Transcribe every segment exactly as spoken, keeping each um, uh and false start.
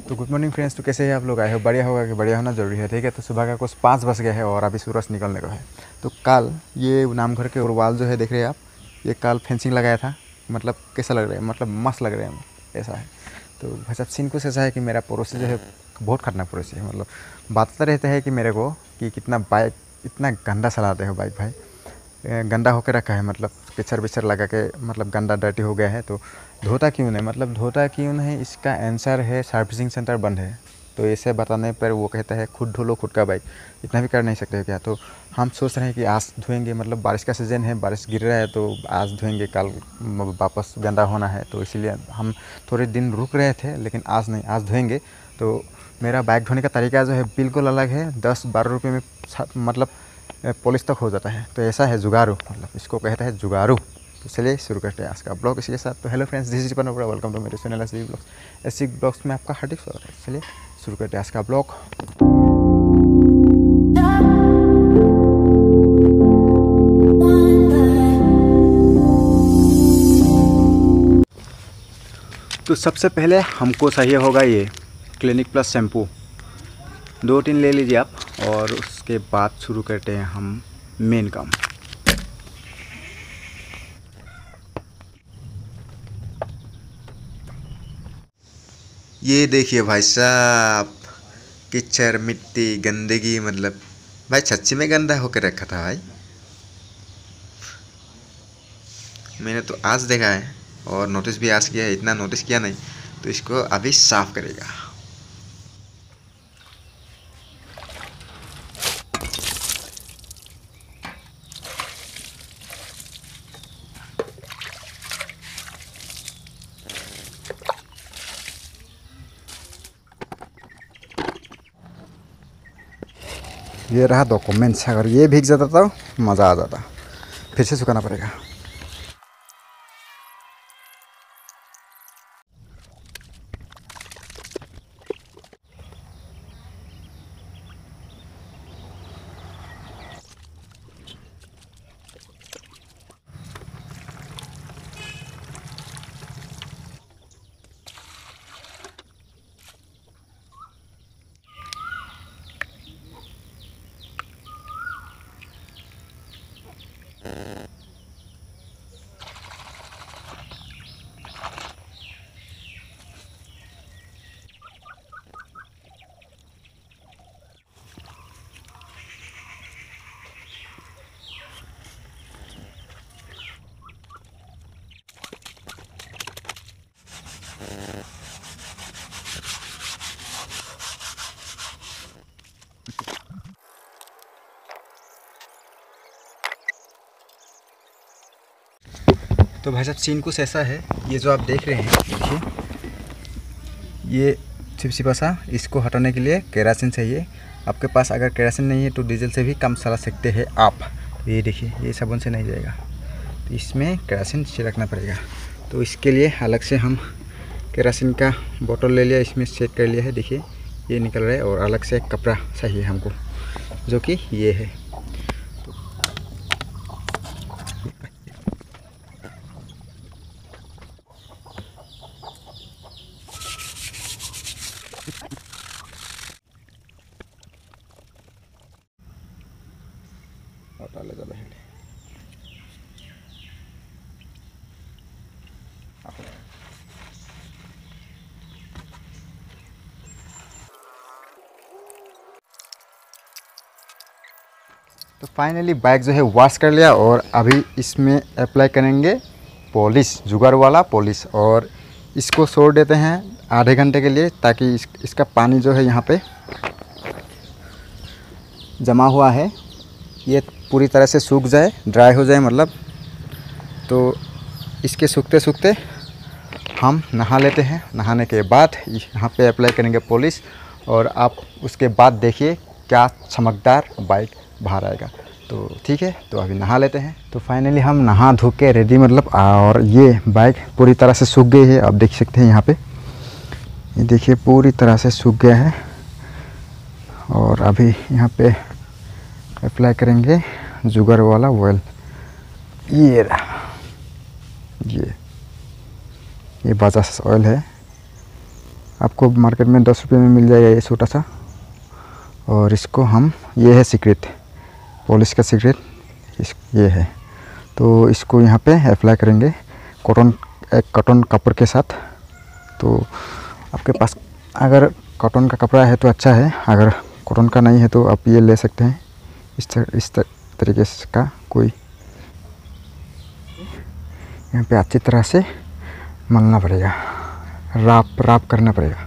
तो good morning friends. तो कैसे हैं आप लोग? आए हो बढ़िया होगा कि बढ़िया होना ज़रूरी है, ठीक है। तो सुबह का कुछ पाँच बज गया है और अभी सूरज निकलने का है। तो कल ये नाम घर के वाल जो है देख रहे हैं आप, ये कल फेंसिंग लगाया था। मतलब कैसा लग रहा है? मतलब मस्त लग रहे हैं, ऐसा है। तो भाई साहब सीन कुछ ऐसा है कि मेरा पड़ोसी जो है बहुत खतरनाक पड़ोसी है। मतलब बताते रहते हैं कि मेरे को कि कितना बाइक इतना गंदा चलाते हो बाइक भाई, गंदा होकर रखा है। मतलब पिक्चर विक्चर लगा के मतलब गंदा डर्टी हो गया है। तो धोता क्यों नहीं? मतलब धोता क्यों नहीं, इसका आंसर है सर्विसिंग सेंटर बंद है। तो ऐसे बताने पर वो कहता है खुद धो लो खुद का बाइक, इतना भी कर नहीं सकते क्या? तो हम सोच रहे हैं कि आज धोएंगे, मतलब बारिश का सीज़न है, बारिश गिर रहा है तो आज धोएंगे, कल वापस गंदा होना है। तो इसीलिए हम थोड़े दिन रुक रहे थे, लेकिन आज नहीं, आज धोएंगे। तो मेरा बाइक धोने का तरीका जो है बिल्कुल अलग है। दस बारह रुपये में मतलब पॉलिश तक हो जाता है। तो ऐसा है जुगाड़ू, मतलब इसको कहता है जुगाड़ू। तो चलिए शुरू करते हैं आज का ब्लॉग इसी के साथ। तो hello friends, this is Panora, welcome to मेरे channel S blogs. S blogs में आपका हार्दिक स्वागत है। चलिए शुरू करते हैं आज का ब्लॉग। तो सबसे पहले हमको चाहिए होगा ये क्लिनिक प्लस शैम्पू, दो तीन ले लीजिए आप। और उसके बाद शुरू करते हैं हम मेन काम। ये देखिए भाई साहब, कीचड़ मिट्टी गंदगी, मतलब भाई सच्ची में गंदा होकर रखा था भाई। मैंने तो आज देखा है और नोटिस भी आज किया है, इतना नोटिस किया नहीं। तो इसको अभी साफ करेगा। ये रहा डॉक्यूमेंट्स, अगर ये भीग जाता तो मज़ा आ जाता। फिर से सुखाना पड़ेगा। तो भाई साहब सीन कुछ ऐसा है, ये जो आप देख रहे हैं, देखिए ये चिपचिपा सा, इसको हटाने के लिए केरासिन चाहिए। आपके पास अगर केरासिन नहीं है तो डीजल से भी काम चला सकते हैं आप। ये देखिए, ये साबुन से नहीं जाएगा, तो इसमें केरासिन छिड़कना पड़ेगा। तो इसके लिए अलग से हम केरासिन का बोतल ले लिया, इसमें सेट कर लिया है। देखिए ये निकल रहा है। और अलग से एक कपड़ा चाहिए हमको, जो कि ये है। तो फाइनली बाइक जो है वॉश कर लिया और अभी इसमें अप्लाई करेंगे पॉलिश, जुगाड़ वाला पॉलिश। और इसको छोड़ देते हैं आधे घंटे के लिए, ताकि इस, इसका पानी जो है यहाँ पे जमा हुआ है ये पूरी तरह से सूख जाए, ड्राई हो जाए मतलब। तो इसके सूखते सूखते हम नहा लेते हैं। नहाने के बाद यहाँ पे अप्लाई करेंगे पॉलिश। और आप उसके बाद देखिए क्या चमकदार बाइक बाहर आएगा। तो ठीक है, तो अभी नहा लेते हैं। तो फाइनली हम नहा धो के रेडी, मतलब। और ये बाइक पूरी तरह से सूख गई है, आप देख सकते हैं यहाँ पे। ये देखिए पूरी तरह से सूख गया है। और अभी यहाँ पे अप्लाई करेंगे जुगाड़ वाला ऑयल। ये रहा, ये ये बजाज ऑयल है। आपको मार्केट में दस रुपये में मिल जाएगा ये छोटा सा। और इसको हम, ये है सीक्रेट, पॉलिश का सीक्रेट इस ये है। तो इसको यहाँ पे अप्लाई करेंगे कॉटन, एक कॉटन कपड़े के साथ। तो आपके पास अगर कॉटन का कपड़ा है तो अच्छा है, अगर कॉटन का नहीं है तो आप ये ले सकते हैं इस तर, इस तर, तरीके का कोई। यहाँ पे अच्छी तरह से मलना पड़ेगा, राप राप करना पड़ेगा।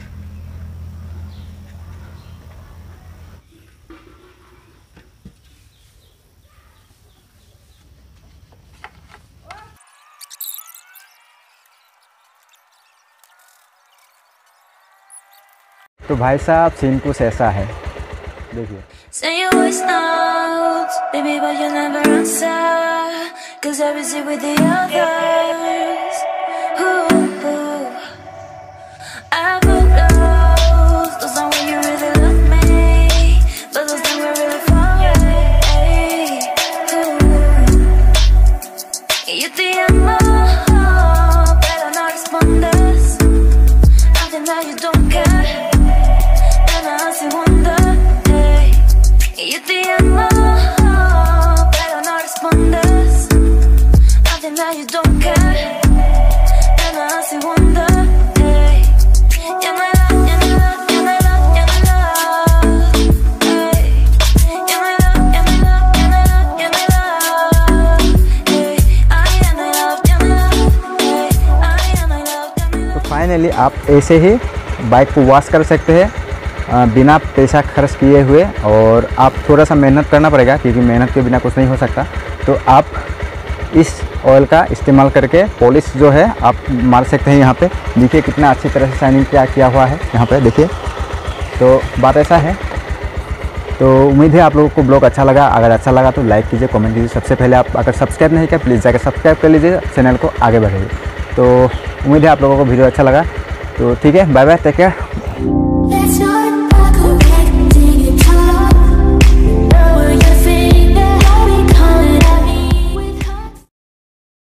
तो भाई साहब सीन कुछ ऐसा है, देखिए। Say you always know, baby, but you never answer. Cause I was here with the others. Ooh, ooh. I put those, those are when you really love me. But those times were really far away. Ooh. Yo te amo, pero no respondes. Nothing that you don't care. And I see wonder. Yo te amo, pero no respondes. Nothing that you don't care. And I see wonder. Hey, ya me love, ya me love, ya me love, ya me love. Hey, ya me love, ya me love, ya me love, ya me love. Hey, I am I love, ya me love. Hey, I am I love, ya me love. तो finally आप ऐसे ही bike को wash कर सकते हैं बिना पैसा खर्च किए हुए। और आप थोड़ा सा मेहनत करना पड़ेगा क्योंकि मेहनत के बिना कुछ नहीं हो सकता। तो आप इस ऑयल का इस्तेमाल करके पॉलिश जो है आप मार सकते हैं। यहाँ पे देखिए कितना अच्छी तरह से शाइनिंग क्या किया हुआ है यहाँ पे देखिए। तो बात ऐसा है। तो उम्मीद है आप लोगों को ब्लॉग अच्छा लगा। अगर अच्छा लगा तो लाइक कीजिए, कमेंट कीजिए। सबसे पहले आप अगर सब्सक्राइब नहीं किया प्लीज़ जाकर सब्सक्राइब कर लीजिए, चैनल को आगे बढ़ाइए। तो उम्मीद है आप लोगों को वीडियो अच्छा लगा। तो ठीक है, बाय बाय, टेक केयर।